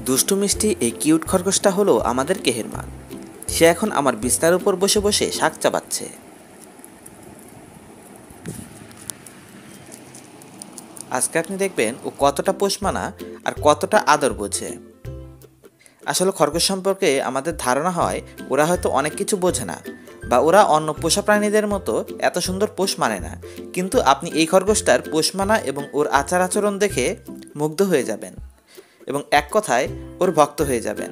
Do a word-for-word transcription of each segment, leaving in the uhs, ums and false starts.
দুষ্টু মিষ্টি এই কিউট খরগোশটা হলো আমাদের কেহেরমান। সে এখন আমার বিছানার উপর বসে বসে শাক চাবাচ্ছে। আজকে আপনি দেখবেন ও কতটা পোষমানা আর কতটা আদর বোঝে। আসলে খরগোশ সম্পর্কে আমাদের ধারণা হয় ওরা হয়তো অনেক কিছু বোঝে না, বা ওরা অন্য পোষা প্রাণীদের মতো এত সুন্দর পোষ মানে না। কিন্তু আপনি এই খরগোশটার পোষ মানা এবং ওর আচার আচরণ দেখে মুগ্ধ হয়ে যাবেন এবং এক কথায় ওর ভক্ত হয়ে যাবেন।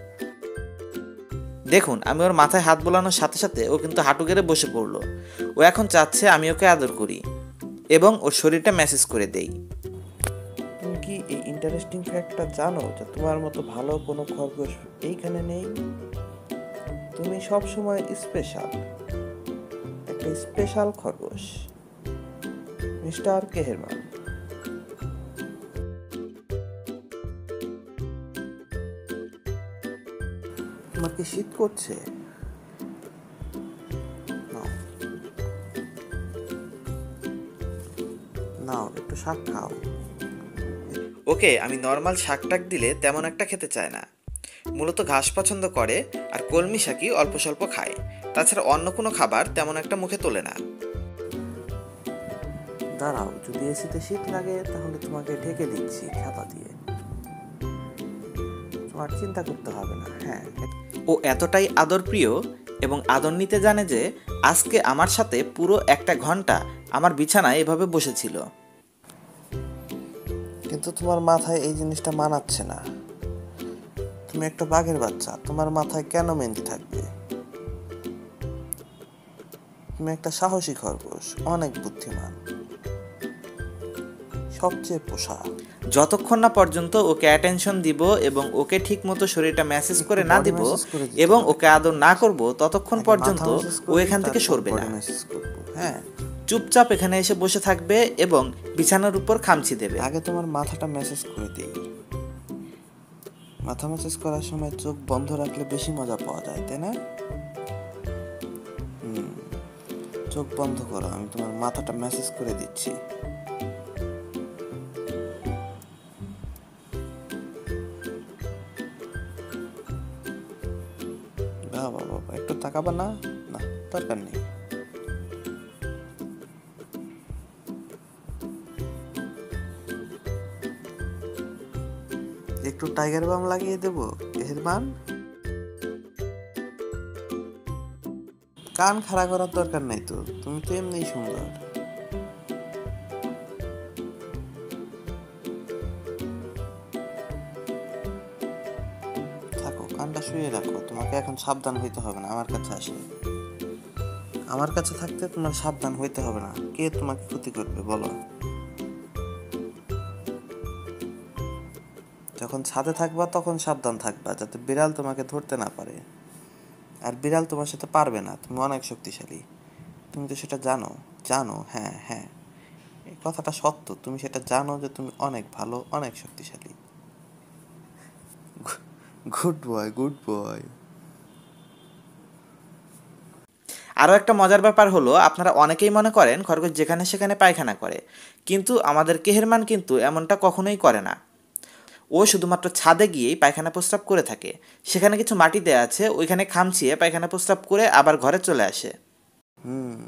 দেখুন, আমি ওর মাথায় হাত বোলানোর সাথে সাথে ও কিন্তু হাঁটু গেড়ে বসে পড়লো। ও এখন চাচ্ছে আমি ওকে আদর করি এবং ওর শরীরটা ম্যাসেজ করে দেই। তুমি কি এই ইন্টারেস্টিং ফ্যাক্টটা জানো যে তোমার মতো ভালো কোনো খরগোশ এইখানে নেই? তুমি সব সময় স্পেশাল, একটা স্পেশাল খরগোশ, মিস্টার কেহেরমান। তোমার কি শীত করছে? নাও নাও একটু শাক খাও। ওকে আমি নর্মাল শাক টাক দিলে তেমন একটা খেতে চায় না, মূলত ঘাস পছন্দ করে আর কলমি শাকই অল্প স্বল্প খায়। তাছাড়া অন্য কোনো খাবার তেমন একটা মুখে তোলে না। দাঁড়াও, যদি এসিতে শীত লাগে তাহলে তোমাকে ঢেকে দিচ্ছি ছাতা দিয়ে, তোমার চিন্তা করতে হবে না। হ্যাঁ, ও এতটাই আদর প্রিয় এবং আদর নিতে জানে যে আজকে আমার সাথে পুরো একটা ঘন্টা আমার বিছানায় এভাবে বসেছিল। কিন্তু তোমার মাথায় এই জিনিসটা মানাচ্ছে না। তুমি একটা বাঘের বাচ্চা, তোমার মাথায় কেন মেহেন্দি থাকবে? তুমি একটা সাহসী খরগোশ, অনেক বুদ্ধিমান, সবচেয়ে পোষা। যতক্ষণ না পর্যন্ত ওকে অ্যাটেনশন দিব এবং ওকে ঠিক মতো শরীরটা ম্যাসেজ করে না দিব এবং ওকে আদর না করব, ততক্ষণ পর্যন্ত ও এখান থেকে সরবে না। হ্যাঁ, চুপচাপ এখানে এসে বসে থাকবে এবং বিছানার উপর খামচি দেবে। আগে তোমার মাথাটা ম্যাসেজ করে দিই। মাথা ম্যাসেজ করার সময় চোখ বন্ধ রাখলে বেশি মজা পাওয়া যায়, তাই না? হুম, চোখ বন্ধ করো, আমি তোমার মাথাটা ম্যাসেজ করে দিচ্ছি। বাবা বাবা, একটু তাকাবা না? না, দরকার নেই। একটু টাইগার বাম লাগিয়ে দেবো কেহেরমান? কান খাড়া করার দরকার নাই তো, তুমি তো এমনিই সুন্দর। থাকো, কানটা শুয়ে রাখো, তোমাকে এখন সাবধান হইতে হবে না। আমার কাছে আসলে আমার কাছে থাকতে তোমার সাবধান হইতে হবে না। কে তোমাকে ক্ষতি করবে বলো? যখন ছাদে থাকবা তখন সাবধান থাকবা, যাতে বিড়াল তোমাকে ধরতে না পারে। আর বিড়াল তোমার সাথে পারবে না, তুমি অনেক শক্তিশালী। তুমি তো সেটা জানো। জানো, হ্যাঁ হ্যাঁ, এই কথাটা সত্য। তুমি সেটা জানো যে তুমি অনেক ভালো, অনেক শক্তিশালী। Good boy, good boy. আরও একটা মজার ব্যাপার হলো, আপনারা অনেকেই মনে করেন খরগোশ যেখানে সেখানে পায়খানা করে, কিন্তু আমাদের কেহেরমান কিন্তু এমনটা কখনোই করে না। ও শুধুমাত্র ছাদে গিয়েই পায়খানা প্রস্রাব করে থাকে। সেখানে কিছু মাটি দেওয়া আছে, ওইখানে খামচিয়ে পায়খানা প্রস্রাব করে আবার ঘরে চলে আসে। হুম,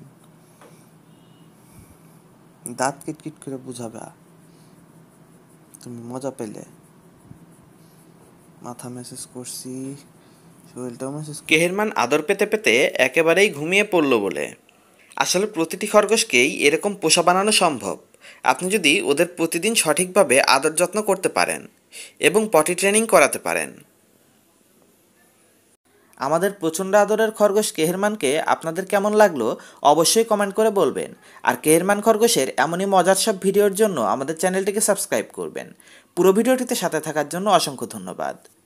দাঁত কিটকিট করে বুঝাবা। তুমি মজা পেলে। মাথা মেসেজ করছি, শরীরটাও মেসেজ। কেহেরমান আদর পেতে পেতে একেবারেই ঘুমিয়ে পড়ল বলে। আসলে প্রতিটি খরগোশকেই এরকম পোষা বানানো সম্ভব, আপনি যদি ওদের প্রতিদিন সঠিকভাবে আদর যত্ন করতে পারেন এবং পটি ট্রেনিং করাতে পারেন। আমাদের প্রচণ্ড আদরের খরগোশ কেহেরমানকে আপনাদের কেমন লাগলো অবশ্যই কমেন্ট করে বলবেন। আর কেহেরমান খরগোশের এমনই মজার সব ভিডিওর জন্য আমাদের চ্যানেলটিকে সাবস্ক্রাইব করবেন। পুরো ভিডিওটিতে সাথে থাকার জন্য অসংখ্য ধন্যবাদ।